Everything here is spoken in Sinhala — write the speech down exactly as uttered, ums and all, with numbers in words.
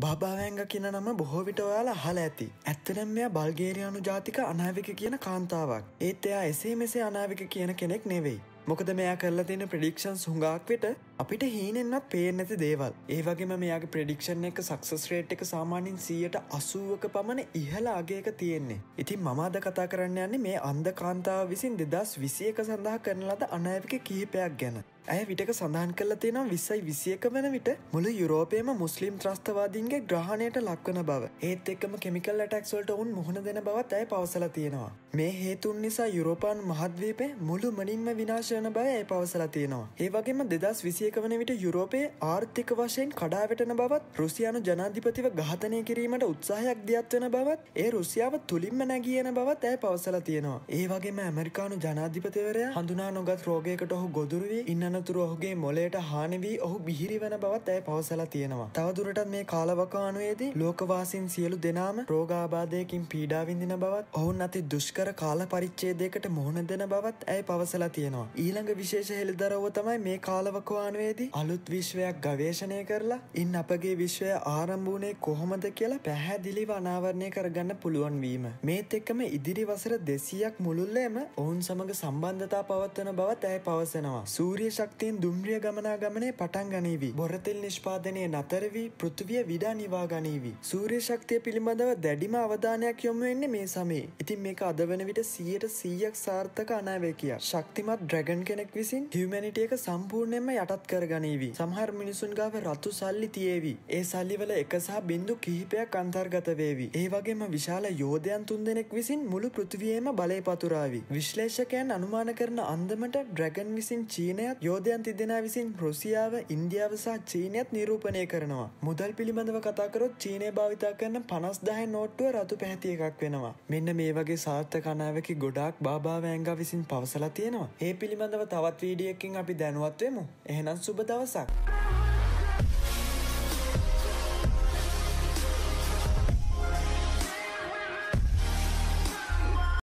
බාබා වෑංගා කියන නම බොහෝ විට ඔයාලා අහලා ඇති. ඇත්තටම මෙයා බල්ගේරියානු ජාතික අනාවික කියන කාන්තාවක්. ඒත් එයා එසේ මෙසේ අනාවික කියන කෙනෙක් නෙවෙයි. මොකද මෙයා කරලා තියෙන ප්‍රෙඩික්ෂන්ස් හුඟක් විට අපිට හීනෙන්වත් පේන්නේ නැති දේවල්. ඒ වගේම මෙයාගේ ප්‍රෙඩික්ෂන් එක සක්සස් රේට් එක සාමාන්‍යයෙන් සියයට අසූවක පමණ ඉහළ අගයක තියෙන්නේ. ඉතින් මම අද කතා කරන්න යන්නේ මේ අන්ධ කාන්තාව විසින් දෙදහස් විසි එක සඳහා කරන ලද අනාවික කිහිපයක් ගැන. ඇය විටක සඳහන් කරලා තියෙනවා විස්සයි විසි එක වන විට මුළු යුරෝපයේම මුස්ලිම් ත්‍රස්තවාදීන්ගේ ග්‍රහණයට ලක්වන බව. ඒත් එක්කම කෙමිකල් ඇටැක්ස් වලට උන් මුහුණ දෙන බවත් ඇය පවසලා තියෙනවා. මේ හේතුන් නිසා යුරෝපානු මහද්වීපය මුළුමනින්ම විනාශ වෙන බව ඇය පවසලා තියෙනවා. ඒ වගේම දෙදහස් විසි එක වන විට යුරෝපයේ ආර්ථික වශයෙන් කඩා වැටෙන බවත්, රුසියානු ජනාධිපතිව ඝාතනය කිරීමට උත්සාහයක් දියත් වෙන බවත්, ඒ රුසියාව තුලින්ම නැගී යන බවත් ඇය පවසලා තියෙනවා. ඒ වගේම ඇමරිකානු ජනාධිපතිවරයා හඳුනා නොගත් රෝගයකට ඔහු ගොදුරු වී ඉන්න අනතුරු ඔහුගේ මොළයට හානි වී ඔහු බිහිරි වෙන බවත් ඇය පවසලා තියෙනවා. තවදුරටත් මේ කාලවකවානුවේදී ලෝකවාසීන් සියලු දෙනාම රෝගාබාධයකින් පීඩා විඳින බවත්, ඔවුන් අති දුෂ්කර කාල පරිච්ඡේදයකට මුහුණ දෙන බවත් ඇය පවසලා තියෙනවා. ඊළඟ විශේෂ හෙළිදරව්ව තමයි මේ කාලවකවානුවේදී අලුත් විශ්වයක් ගවේෂණය කරලා ඉන් අපගේ විශ්වය ආරම්භ වුණේ කොහොමද කියලා පැහැදිලිව අනාවරණය කරගන්න පුළුවන් වීම. මේත් එක්කම ඉදිරි වසර දෙසීයක් මුළුල්ලේම ඔවුන් සමග සම්බන්ධතා පවත්වන බවත් ඇය පවසනවා. සූර්ය ශක්තියෙන් දුම්රිය ගමනාගමනය පටන් ගනීවි. බොරතෙල් නිෂ්පාදනය නතර වී පෘථිවිය විඩා නිවා ගනීවි. සූර්ය ශක්තිය පිළිබඳව දැඩිම අවධානයක් යොමු වෙන්නේ මේ සමයේ. ඉතින් මේක අද වෙන විට සියයට සීයක් සාර්ථක අනාවැකියක්. ශක්තිමත් ඩ්‍රැගන් කෙනෙක් විසින් හියුමැනිටි එක සම්පූර්ණයෙන්ම යටත් කරගනීවි. සමහර මිනිසුන් ගාව රතු සල්ලි තියේවි. ඒ සල්ලි වල එක සහ බිංදු කිහිපයක් අන්තර්ගත වේවි. ඒ වගේම විශාල යෝධයන් තුන්දෙනෙක් විසින් මුළු පෘථිවියේම බලය පතුරාවි. විශ්ලේෂකයන් අනුමාන කරන අන්දමට ඩ්‍රැගන් විසින් චීනයත් යෝධයන් තිදෙනා විසින් රුසියාව, ඉන්දියාව සහ චීනයත් නිරූපණය කරනවා. මුදල් පිළිබඳව කතා කරොත් චීනය භාවිතා කරන පනස් දහය නෝට්ටුව රතු පැහැති එකක් වෙනවා. මෙන්න මේ වගේ සාර්ථක අනාවැකි ගොඩාක් බාබා වෑංගා විසින් පවසලා තියෙනවා. ඒ පිළිබඳව තවත් වීඩියෝ එකකින් අපි දැනුවත් වෙමු. එහෙනම් සුබ දවසක්.